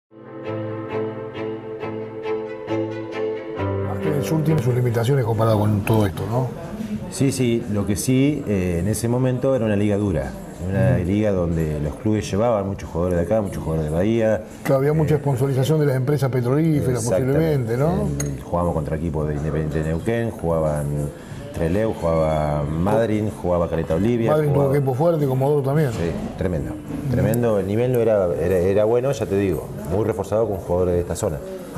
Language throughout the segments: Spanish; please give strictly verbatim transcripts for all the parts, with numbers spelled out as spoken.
El sur tiene sus limitaciones comparado con todo esto, ¿no? Sí, sí, lo que sí, eh, en ese momento era una liga dura, una mm. liga donde los clubes llevaban muchos jugadores de acá, muchos jugadores de Bahía. Claro, había eh, mucha sponsorización de las empresas petrolíferas posiblemente, ¿no? Eh, jugábamos contra equipos de Independiente de Neuquén, jugaban Trelew, jugaba Madryn, jugaba Caleta Olivia. Madryn tuvo equipo fuerte, Comodoro también. Sí, tremendo, mm. tremendo, el nivel no era, era, era bueno, ya te digo, muy reforzado con jugadores de esta zona.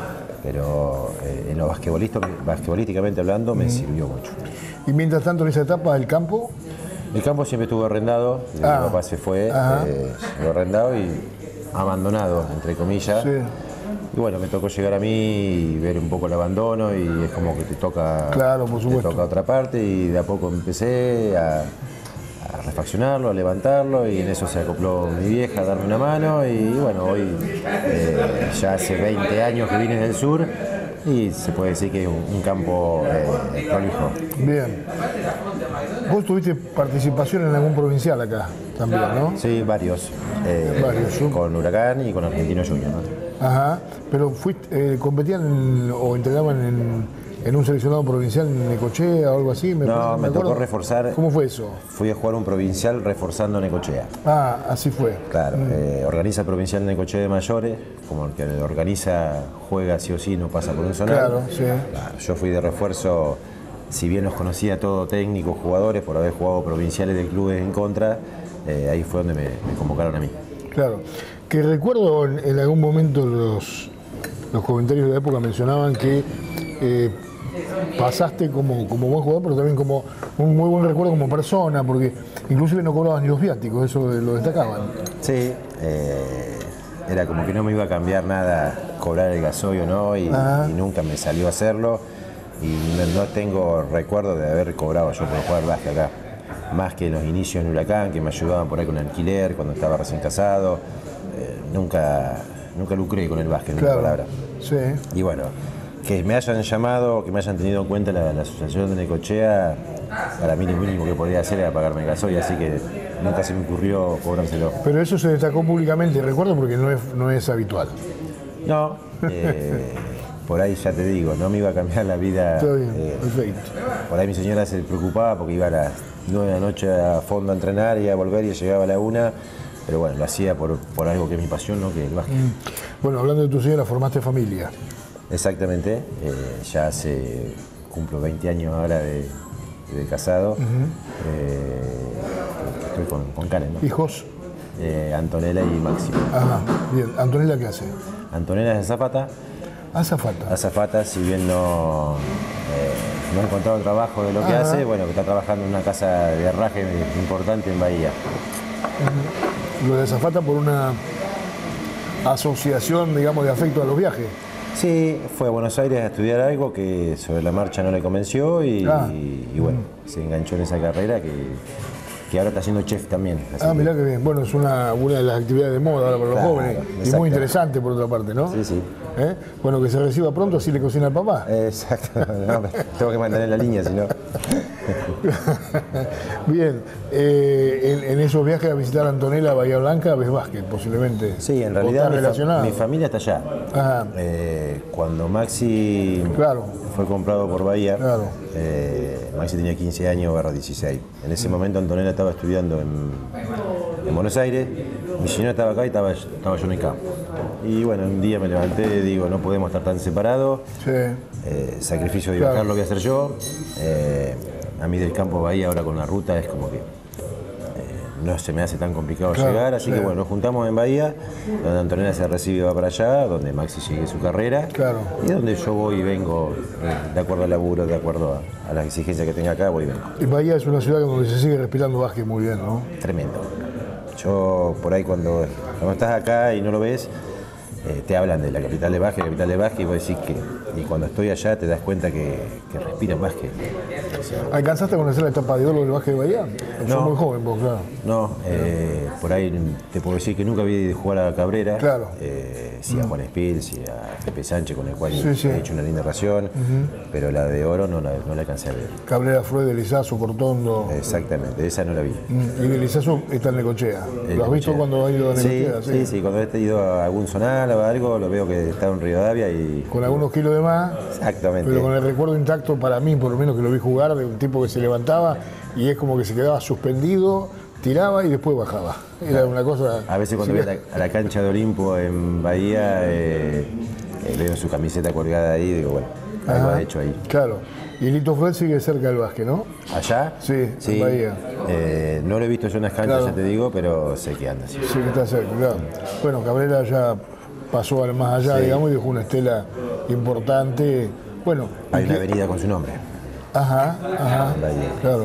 Pero eh, en lo basquetbolísticamente hablando me mm. sirvió mucho. Y mientras tanto en esa etapa del campo... El campo siempre estuvo arrendado, ah. mi papá se fue, eh, lo arrendado y abandonado, entre comillas. Sí. Y bueno, me tocó llegar a mí y ver un poco el abandono y es como que te toca, claro, por supuesto. Te toca otra parte y de a poco empecé a, a refaccionarlo, a levantarlo y en eso se acopló mi vieja a darme una mano y bueno, hoy eh, ya hace veinte años que vine del sur y se puede decir que es un, un campo eh, prolijo. Bien. Vos tuviste participación en algún provincial acá también, ¿no? Sí, varios. Eh, varios ¿sí? Con Huracán y con Argentino Junior, ¿no? Ajá. Pero fuiste, eh, competían en, o entrenaban en, en un seleccionado provincial en Necochea o algo así. ¿Me no, me, me tocó acuerdo? reforzar. ¿Cómo fue eso? Fui a jugar un provincial reforzando Necochea. Ah, así fue. Claro, mm. eh, organiza el provincial Necochea de mayores, como el que organiza, juega sí o sí, no pasa por un zonal. Claro, sí. Claro, yo fui de refuerzo, si bien los conocía todo técnicos, jugadores, por haber jugado provinciales de clubes en contra, eh, ahí fue donde me, me convocaron a mí. Claro, que recuerdo en, en algún momento los, los comentarios de la época mencionaban que eh, pasaste como, como buen jugador, pero también como un muy buen recuerdo como persona, porque inclusive no cobrabas ni los viáticos, eso lo destacaban. Sí, eh, era como que no me iba a cambiar nada cobrar el gasoil o no, y, y nunca me salió a hacerlo, y no, no tengo recuerdo de haber cobrado yo por jugar básquet acá. Más que los inicios en Huracán, que me ayudaban por ahí con el alquiler, cuando estaba recién casado. Eh, nunca, nunca lucré con el básquet, en una palabra. Sí. Y bueno, que me hayan llamado, que me hayan tenido en cuenta la, la asociación de Necochea, para mí lo mínimo que podía hacer era pagarme el gasoil, así que nunca se me ocurrió cobrárselo. Pero eso se destacó públicamente, recuerdo, porque no es, no es habitual. No, eh, por ahí ya te digo, no me iba a cambiar la vida. Está bien, eh, perfecto. Por ahí mi señora se preocupaba porque iba a las nueve de la noche a fondo a entrenar y a volver y llegaba a la una, pero bueno, lo hacía por, por algo que es mi pasión, ¿no? Que el básquet. Mm. Bueno, hablando de tu señora, formaste familia. Exactamente, eh, ya hace, cumplo veinte años ahora de, de casado. Uh-huh. eh, estoy con, con Karen, ¿no? ¿Hijos? Eh, Antonella y Máximo. Ajá, bien. ¿Antonella qué hace? Antonella es azafata. Azafata. Azafata, si bien no, eh, no ha encontrado trabajo de lo que Ajá. hace, bueno, que está trabajando en una casa de herraje importante en Bahía. Uh-huh. Lo de azafata por una asociación, digamos, de afecto a los viajes. Sí, fue a Buenos Aires a estudiar algo que sobre la marcha no le convenció y, ah. y, y bueno, uh-huh. se enganchó en esa carrera que, que ahora está haciendo chef también. Ah, mirá que bien. Bueno, es una, una de las actividades de moda ahora para los claro, jóvenes y muy interesante por otra parte, ¿no? Sí, sí. ¿Eh? Bueno, que se reciba pronto, así le cocina al papá. Exacto. No, tengo que mantener la línea, si no. Bien. Eh, en, en esos viajes a visitar a Antonella, Bahía Blanca, ves básquet, posiblemente. Sí, en realidad mi, fa mi familia está allá. Ajá. Eh, cuando Maxi claro. fue comprado por Bahía, claro. eh, Maxi tenía quince años, barra dieciséis. En ese momento Antonella estaba estudiando en, en Buenos Aires, mi señora estaba acá y estaba, estaba yo en el campo. Y bueno, un día me levanté y digo, no podemos estar tan separados. Sí. Eh, sacrificio de claro. viajar lo voy a hacer yo. Eh, a mí del campo Bahía ahora con la ruta es como que eh, no se me hace tan complicado claro, llegar, así sí. que bueno, nos juntamos en Bahía, donde Antonella se recibe y va para allá, donde Maxi sigue su carrera, claro. y donde yo voy y vengo eh, de acuerdo al laburo, de acuerdo a, a las exigencias que tenga acá, voy y vengo. Y Bahía es una ciudad donde se sigue respirando básquet muy bien, ¿no? Tremendo. Yo por ahí cuando, cuando estás acá y no lo ves, Eh, te hablan de la capital de básquet, capital de básquet, y vos decís que, y cuando estoy allá te das cuenta que, que respiran básquet. O sea, ¿alcanzaste a conocer la etapa de oro del básquet de Bahía? No, sos muy joven vos, claro. No, eh, por ahí te puedo decir que nunca vi jugar a Cabrera. Claro. Eh, sí a Juan Spils y a Pepe Sánchez, con el cual Sí, sí. he hecho una linda relación, uh-huh. pero la de oro no la, no la alcancé a ver. Cabrera fue de Lizazo, Cortondo. Exactamente, esa no la vi. Y de Lizazo está en Necochea. El ¿Lo has visto cuando ha ido a Necochea? Sí, sí, sí, cuando he ido a algún zonal o algo, lo veo que está en Rivadavia y... Con algunos kilos de más. Exactamente. Pero con el recuerdo intacto para mí, por lo menos que lo vi jugar, de un tipo que se levantaba y es como que se quedaba suspendido, tiraba y después bajaba. Era una cosa... A veces cuando voy a la, a la cancha de Olimpo en Bahía, eh, eh, veo su camiseta colgada ahí y digo, bueno, algo ha hecho ahí. Claro. Y Lito Fred sigue cerca del básquet, ¿no? ¿Allá? Sí, sí. en Bahía. Eh, no lo he visto yo en las canchas, Claro. ya te digo, pero sé que anda. Sí, sí que está cerca, claro. Bueno, Cabrera ya pasó al más allá, sí. digamos, y dejó una estela importante. Bueno, hay una avenida con su nombre. Ajá, ajá, claro.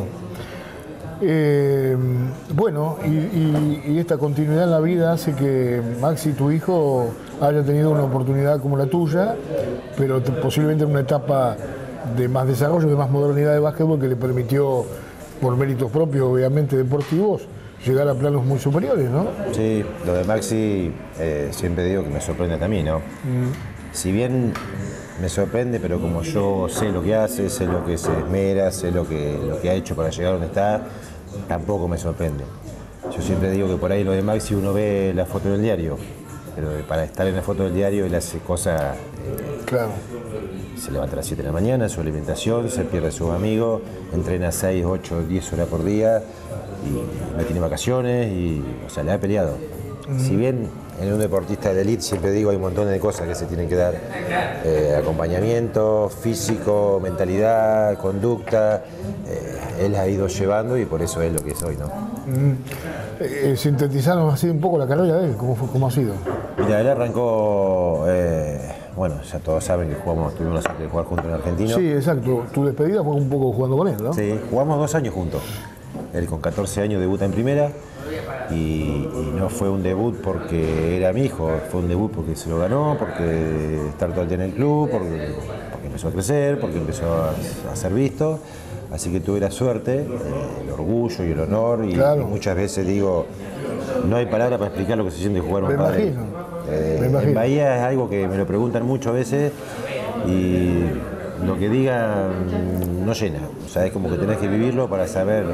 Eh, bueno, y, y, y esta continuidad en la vida hace que Maxi, tu hijo, haya tenido una oportunidad como la tuya, pero te, posiblemente en una etapa de más desarrollo, de más modernidad de básquetbol que le permitió, por méritos propios, obviamente deportivos, llegar a planos muy superiores, ¿no? Sí, lo de Maxi eh, siempre digo que me sorprende también, ¿no? Mm. Si bien me sorprende, pero como yo sé lo que hace, sé lo que se esmera, sé lo que, lo que ha hecho para llegar donde está, tampoco me sorprende. Yo siempre digo que por ahí lo de Maxi uno ve la foto del diario, pero para estar en la foto del diario él hace cosas... Eh, claro. Se levanta a las siete de la mañana, su alimentación, se pierde a sus amigos, entrena seis, ocho, diez horas por día y no tiene vacaciones y, o sea, le ha peleado. Mm. Si bien en un deportista de élite siempre digo hay un montón de cosas que se tienen que dar, eh, acompañamiento físico, mentalidad, conducta, eh, él ha ido llevando y por eso es lo que es hoy, ¿no? Mm. Eh, sintetizarnos así un poco la carrera de él, ¿cómo, fue, cómo ha sido? Mira, él arrancó, eh, bueno, ya todos saben que jugamos, tuvimos la suerte de jugar juntos en Argentino. Sí, exacto, tu despedida fue un poco jugando con él, ¿no? Sí, jugamos dos años juntos. Él con catorce años debuta en primera y, y no fue un debut porque era mi hijo, fue un debut porque se lo ganó, porque estar todo el día en el club, porque, porque empezó a crecer, porque empezó a, a ser visto. Así que tuve la suerte, eh, el orgullo y el honor y, claro. y muchas veces digo, no hay palabra para explicar lo que se siente jugar un padre. Eh, en Bahía es algo que me lo preguntan muchas veces y lo que digan no llena, o sea, es como que tenés que vivirlo para saber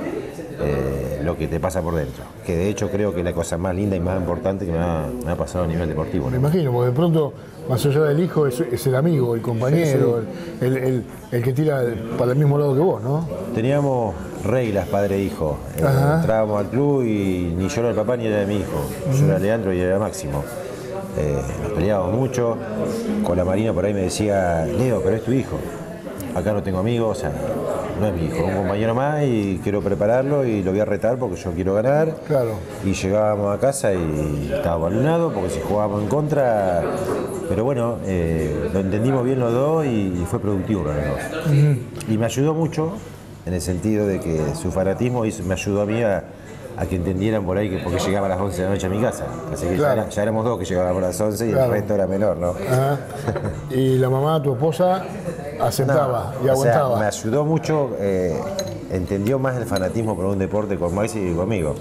eh, lo que te pasa por dentro, que de hecho creo que es la cosa más linda y más importante que me ha, me ha pasado a nivel deportivo, ¿no? Me imagino, porque de pronto, más allá del hijo, es, es el amigo, el compañero, sí, sí. El, el, el que tira para el mismo lado que vos, ¿no? Teníamos reglas padre e hijo, eh, entrábamos al club y ni yo era el papá ni era mi hijo, uh-huh. yo era Leandro y era Máximo. Eh, nos peleábamos mucho, con la Marina por ahí me decía, Leo, pero es tu hijo, acá no tengo amigos, o sea, no es mi hijo, es un compañero más y quiero prepararlo y lo voy a retar porque yo quiero ganar. Claro. Y llegábamos a casa y estaba alunado porque si jugábamos en contra, pero bueno, eh, lo entendimos bien los dos y fue productivo para los dos. Uh-huh. Y me ayudó mucho en el sentido de que su fanatismo me ayudó a mí a a que entendieran por ahí que porque llegaba a las once de la noche a mi casa. Así que claro. ya, ya éramos dos que llegábamos a las once y claro. el resto era menor, ¿no? Ajá. Y la mamá, tu esposa, aceptaba no, y aguantaba. O sea, me ayudó mucho, eh, entendió más el fanatismo por un deporte con Maxi y conmigo.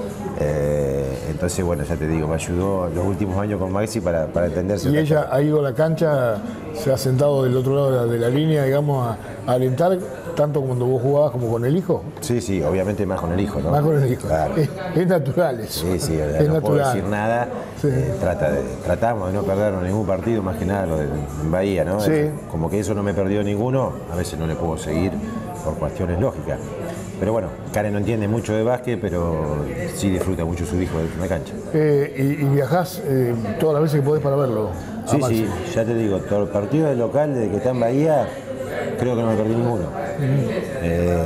Eh, entonces, bueno, ya te digo, me ayudó los últimos años con Maxi para, para entenderse. ¿Y ella ha ido a la cancha, se ha sentado del otro lado de la, de la línea, digamos, a, a alentar, tanto cuando vos jugabas como con el hijo? Sí, sí, obviamente más con el hijo, ¿no? Más con el hijo. Claro. Es, es natural eso. Sí, sí, es no natural. puedo decir nada. Sí. Eh, trata de, tratamos de no perder ningún partido, más que nada lo de en Bahía, ¿no? Sí. Es, como que eso no me perdió ninguno, a veces no le puedo seguir por cuestiones lógicas. Pero bueno, Karen no entiende mucho de básquet, pero sí disfruta mucho su hijo de la cancha. Eh, y, y viajás eh, todas las veces que podés para verlo? Sí, sí, ya te digo, todo el partido del local desde que está en Bahía, creo que no me perdí ninguno. Uh-huh. eh,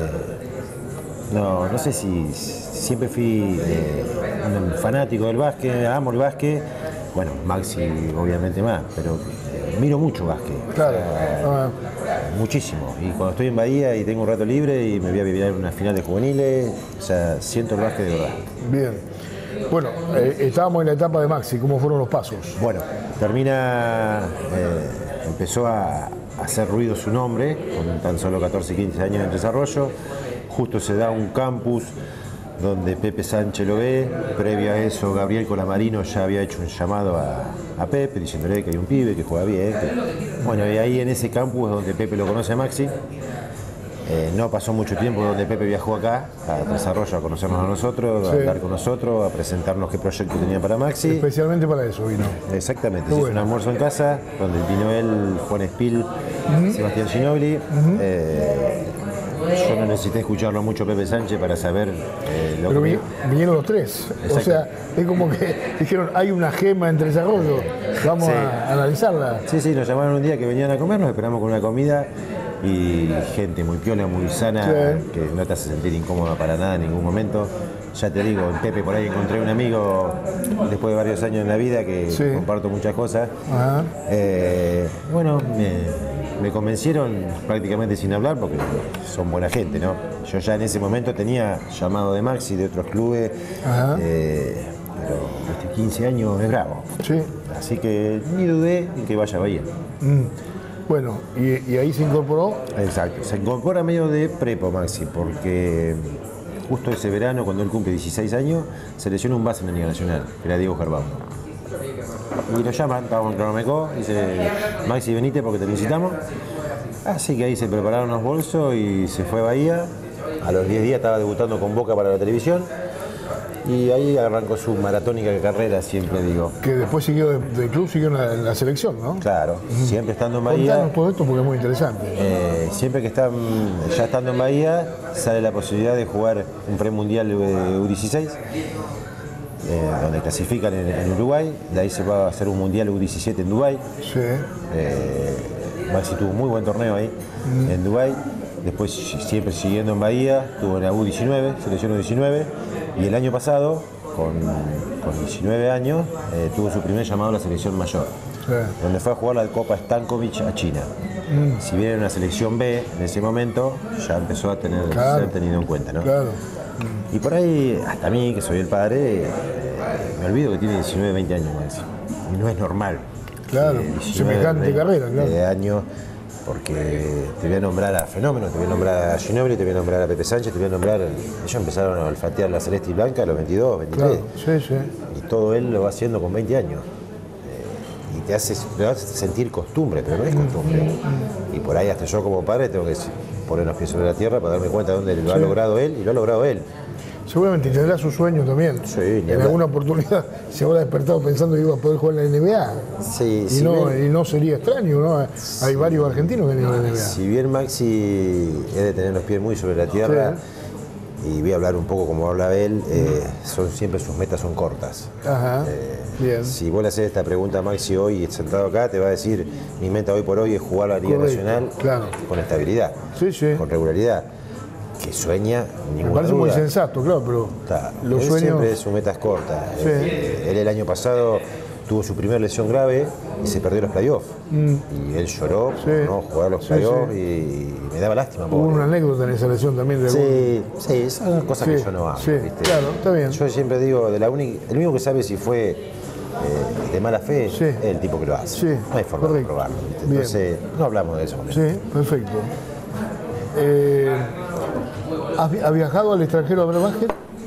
no, no sé si siempre fui eh, un fanático del básquet, amo el básquet. Bueno, Maxi obviamente más, pero eh, miro mucho básquet. Claro. O sea, uh-huh. Muchísimo. Y cuando estoy en Bahía y tengo un rato libre y me voy a vivir una final de juveniles, o sea, siento el básquet de verdad. Bien. Bueno, eh, estábamos en la etapa de Maxi, ¿cómo fueron los pasos? Bueno, termina, eh, empezó a hacer ruido su nombre, con tan solo catorce, quince años en desarrollo. Justo se da un campus donde Pepe Sánchez lo ve. Previo a eso, Gabriel Colamarino ya había hecho un llamado a, a Pepe, diciéndole que hay un pibe que juega bien. Que... Bueno, y ahí en ese campus es donde Pepe lo conoce a Maxi. Eh, no pasó mucho tiempo donde Pepe viajó acá a Desarrollo, a conocernos a nosotros, sí. a hablar con nosotros, a presentarnos qué proyecto tenía para Maxi. Especialmente para eso vino. Exactamente, se hizo un almuerzo en casa, donde vino él, Juan Espil, uh-huh. Sebastián Ginobili. Uh-huh. eh, yo no necesité escucharlo mucho Pepe Sánchez para saber eh, lo Pero que... vinieron los tres, o sea, es como que dijeron, hay una gema entre Desarrollo, vamos sí. a, a analizarla. Sí, sí, nos llamaron un día que venían a comer, nos esperamos con una comida. Y gente muy piola, muy sana, sí. que no te hace sentir incómoda para nada en ningún momento. Ya te digo, en Pepe por ahí encontré un amigo después de varios años en la vida que sí. comparto muchas cosas. Eh, bueno, me, me convencieron prácticamente sin hablar porque son buena gente, ¿no? Yo ya en ese momento tenía llamado de Maxi, de otros clubes, eh, pero este quince años es bravo. Sí. Así que ni dudé en que vaya a Bahía. Mm. Bueno, y, y ahí se incorporó. Exacto, se incorpora medio de prepo Maxi, porque justo ese verano, cuando él cumple dieciséis años, se lesionó un base en la Liga Nacional, que era Diego Gerbau. Y lo llaman, estábamos en Cronomecó, dice, Maxi, venite porque te necesitamos. Así que ahí se prepararon los bolsos y se fue a Bahía. A los diez días estaba debutando con Boca para la televisión. Y ahí arrancó su maratónica carrera, siempre digo. Que después siguió del de club, siguió en la, en la selección, ¿no? Claro, uh-huh. siempre estando en Bahía. Contanos todo esto porque es muy interesante. Eh, siempre que están, ya estando en Bahía, sale la posibilidad de jugar un premundial de U dieciséis, eh, donde clasifican en, en Uruguay. De ahí se va a hacer un mundial U diecisiete en Dubái. Sí. Eh, Maxi tuvo un muy buen torneo ahí, uh-huh. en Dubái. Después, siempre siguiendo en Bahía, tuvo en la U diecinueve, selección U diecinueve. Y el año pasado, con, con diecinueve años, eh, tuvo su primer llamado a la selección mayor, sí. donde fue a jugar la Copa Stankovic a China. Mm. Si bien era una selección B, en ese momento ya empezó a tener, claro. ser tenido en cuenta, ¿no? Claro. Mm. Y por ahí, hasta a mí, que soy el padre, eh, me olvido que tiene diecinueve, veinte años más. Y no es normal. Claro, eh, semejante carrera, claro. De años, porque te voy a nombrar a Fenómeno, te voy a nombrar a Ginobili, te voy a nombrar a Pepe Sánchez, te voy a nombrar... Ellos empezaron a olfatear la celeste y blanca a los veintidós, veintitrés. Claro, sí, sí. Y todo él lo va haciendo con veinte años. Eh, y te hace, te hace sentir costumbre, pero no es costumbre. Y por ahí hasta yo como padre tengo que poner los pies sobre la tierra para darme cuenta de dónde lo sí. ha logrado él, y lo ha logrado él. Seguramente tendrá su sueño también. Sí, en alguna oportunidad se habrá despertado pensando que iba a poder jugar en la N B A. Sí, y, si no, bien, y no sería extraño, ¿no? Sí. Hay varios argentinos que han ido a la N B A. Si bien Maxi es de tener los pies muy sobre la tierra, sí. y voy a hablar un poco como habla él, eh, son, siempre sus metas son cortas. Ajá, eh, bien. Si vos le haces esta pregunta a Maxi hoy, sentado acá, te va a decir, mi meta hoy por hoy es jugar a la Liga Correcto, Nacional claro. con estabilidad, sí, sí. con regularidad. Que sueña, ninguna Me parece duda. muy sensato, claro, pero Claro, los él sueños... siempre sus metas cortas. Sí. Eh, él el año pasado tuvo su primera lesión grave y se perdió los playoffs. Mm. Y él lloró sí. por no jugar los playoffs sí, sí. y me daba lástima. Hubo una anécdota en esa lesión también. De sí, sí, esas son cosas sí, que yo no hago. Sí, ¿viste? Claro, está bien. Yo siempre digo, de la única, el único que sabe si fue eh, de mala fe sí. es el tipo que lo hace. Sí, no hay forma correcto. de probarlo. ¿Viste? Entonces, no hablamos de eso. Sí, perfecto. Eh, ¿Has viajado al extranjero a ver básquet?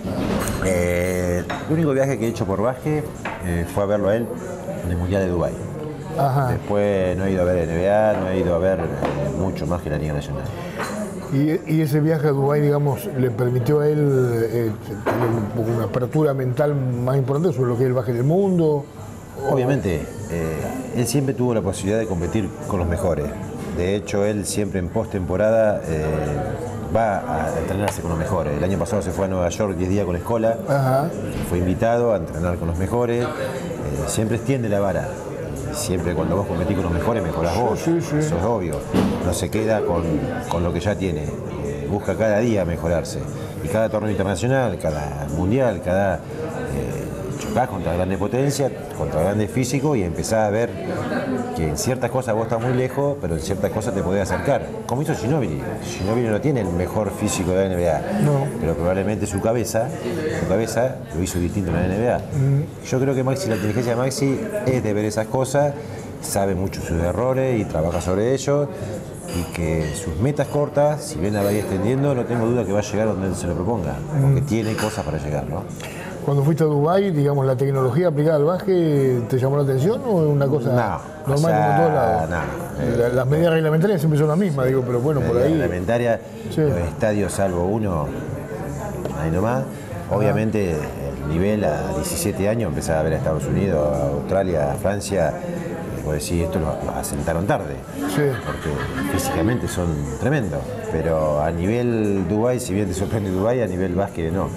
Eh, el único viaje que he hecho por básquet eh, fue a verlo a él en el Mundial de Dubái. Ajá. Después no he ido a ver N B A, no he ido a ver eh, mucho más que la Liga Nacional. ¿Y, y ese viaje a Dubái, digamos, le permitió a él eh, tener una apertura mental más importante sobre lo que es el básquet del mundo? Obviamente, eh, él siempre tuvo la posibilidad de competir con los mejores. De hecho, él siempre en postemporada eh, va a entrenarse con los mejores. El año pasado se fue a Nueva York diez días con la escuela, Ajá. fue invitado a entrenar con los mejores. Eh, siempre extiende la vara. Siempre cuando vos competís con los mejores, mejorás vos. Sí, sí. Eso es obvio. No se queda con, con lo que ya tiene. Eh, busca cada día mejorarse. Y cada torneo internacional, cada mundial, cada... Eh, chocás contra grandes potencias, contra grandes físicos y empezás a ver que en ciertas cosas vos estás muy lejos, pero en ciertas cosas te podés acercar. Como hizo Ginobili. Ginobili no tiene el mejor físico de la N B A, no. pero probablemente su cabeza, su cabeza lo hizo distinto en la N B A. Mm. Yo creo que Maxi, la inteligencia de Maxi es de ver esas cosas, sabe mucho sus errores y trabaja sobre ellos. y que sus metas cortas, si bien la va a ir extendiendo, no tengo duda que va a llegar donde él se lo proponga, porque mm. tiene cosas para llegar, ¿no? Cuando fuiste a Dubái, digamos, ¿la tecnología aplicada al básquet te llamó la atención o es una cosa no, normal, o sea, como en todos lados? No, eh, la, las medidas reglamentarias siempre son las mismas, digo, pero bueno, por ahí... reglamentaria, sí. Los estadios, salvo uno, ahí nomás. Obviamente el nivel a diecisiete años, empezaba a ver a Estados Unidos, a Australia, a Francia, vos decís, esto lo, lo asentaron tarde, sí. Porque físicamente son tremendos, pero a nivel Dubái, si bien te sorprende Dubái, a nivel básquet no.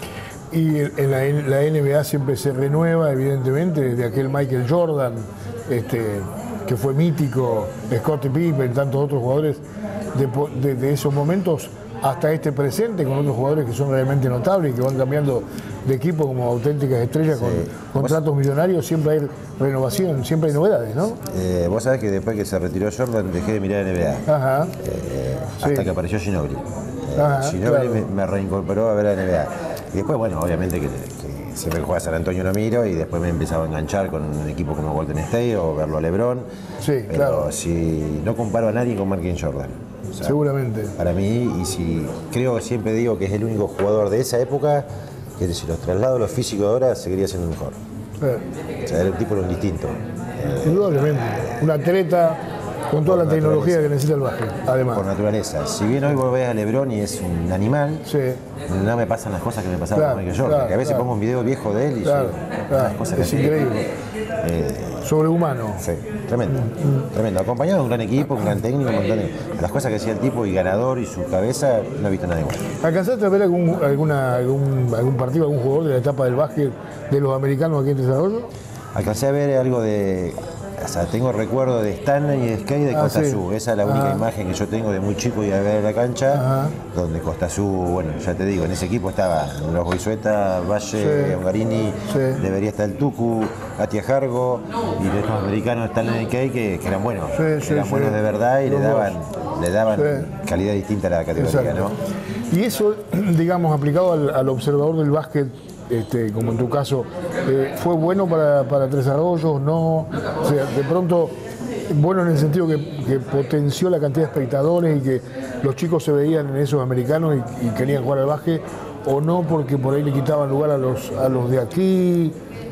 Y en la, en la N B A siempre se renueva, evidentemente, desde aquel Michael Jordan, este, que fue mítico, Scottie Pippen, tantos otros jugadores de, de, de esos momentos, hasta este presente, con otros jugadores que son realmente notables y que van cambiando de equipo como auténticas estrellas, sí. Con contratos millonarios, siempre hay renovación, siempre hay novedades, ¿no? Eh, vos sabés que después que se retiró Jordan dejé de mirar N B A. Ajá. Eh, hasta sí. que apareció Ginobili. Eh, Ajá, Ginobili claro. me, me reincorporó a ver la N B A. Y después, bueno, obviamente que, que siempre que juega San Antonio lo miro y después me empezaba a enganchar con un equipo como Golden State o verlo a LeBron. Sí, pero claro. Si no comparo a nadie con Michael Jordan. O sea, seguramente. Para mí, y si creo que siempre digo que es el único jugador de esa época que si los traslado a los físicos de ahora seguiría siendo mejor. Eh. O sea, era un tipo era un distinto. Indudablemente. Eh, un atleta con toda la tecnología que necesita el básquet, además. Por naturaleza. Si bien hoy vos ves a LeBron y es un animal, sí. No me pasan las cosas que me pasaban claro, con Michael Jordan. Claro, que a veces claro. pongo un video viejo de él y claro, yo, claro. las cosas es que increíble. Eh, Sobrehumano. Sí, tremendo. Mm. Tremendo. Acompañado de un gran equipo, un gran técnico, un montón de las cosas que hacía el tipo y ganador y su cabeza, no he visto nada igual. ¿Alcanzaste a ver algún, alguna, algún, algún partido, algún jugador de la etapa del básquet de los americanos aquí en desarrollo? Alcancé a ver algo de. O sea, tengo recuerdo de Stanley y de Skate de ah, Costa sí. Azul. Esa es la única Ajá. imagen que yo tengo de muy chico y a ver la cancha, Ajá. donde Costa Azul, bueno, ya te digo, en ese equipo estaba los Boizueta, Valle, sí. Ongarini, sí. debería estar el Tucu, Atia Jargo, y de estos americanos Stanley y Skate que, que eran buenos, sí, sí, eran sí. buenos de verdad y le daban, le daban sí. calidad distinta a la categoría, Exacto. ¿no? Y eso, digamos, aplicado al, al observador del básquet, Este, como en tu caso, eh, ¿fue bueno para, para Tres Arroyos? ¿No? O sea, de pronto, bueno en el sentido que, que potenció la cantidad de espectadores y que los chicos se veían en esos americanos y, y querían jugar al básquet, o no porque por ahí le quitaban lugar a los, a los de aquí.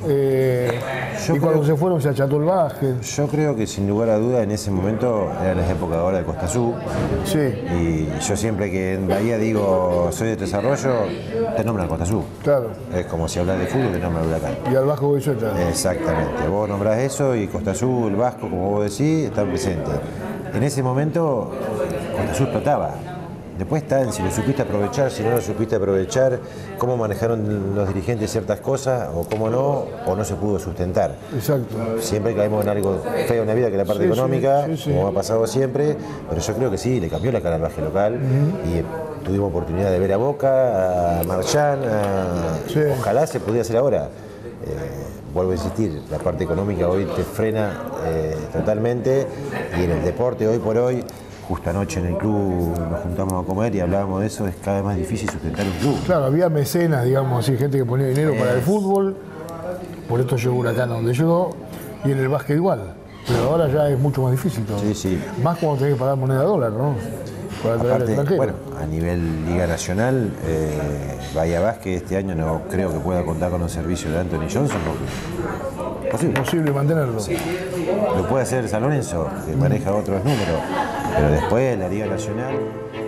Eh, y cuando creo, se fueron se acható el básquet. Yo creo que sin lugar a duda en ese momento eran las épocas ahora de Costa Azul. Sí. Y yo siempre que en Bahía digo soy de Tres Arroyos, te nombran Costa Azul. Claro. Es como si hablas de fútbol te nombran Huracán. Y al Vasco Boizueta. Exactamente. Vos nombrás eso y Costa Azul, el Vasco, como vos decís, están presentes. En ese momento Costa Azul explotaba. Después está en si lo supiste aprovechar, si no lo supiste aprovechar, cómo manejaron los dirigentes ciertas cosas, o cómo no, o no se pudo sustentar. Exacto. Siempre caemos en algo feo en la vida, que es la parte sí, económica, sí, sí, como sí. ha pasado siempre, pero yo creo que sí, le cambió la cara al básquet local, uh-huh. y tuvimos oportunidad de ver a Boca, a Marchán, a... Sí. Ojalá se pudiera hacer ahora. Eh, vuelvo a insistir, la parte económica hoy te frena eh, totalmente, y en el deporte hoy por hoy, justo anoche en el club nos juntamos a comer y hablábamos de eso, es cada vez más difícil sustentar un club. Claro, había mecenas, digamos así, gente que ponía dinero eh. para el fútbol, por esto llegó Huracán a donde llegó, y en el básquet igual, pero ahora ya es mucho más difícil todo. Sí, sí. Más cuando tenés que pagar moneda dólar, ¿no? Para traer al extranjero. Bueno, a nivel Liga Nacional, eh, Bahía Básquet este año no creo que pueda contar con los servicios de Anthony Johnson, porque posible. Posible mantenerlo. Sí. Lo puede hacer San Lorenzo, que maneja otros números, pero después la Liga Nacional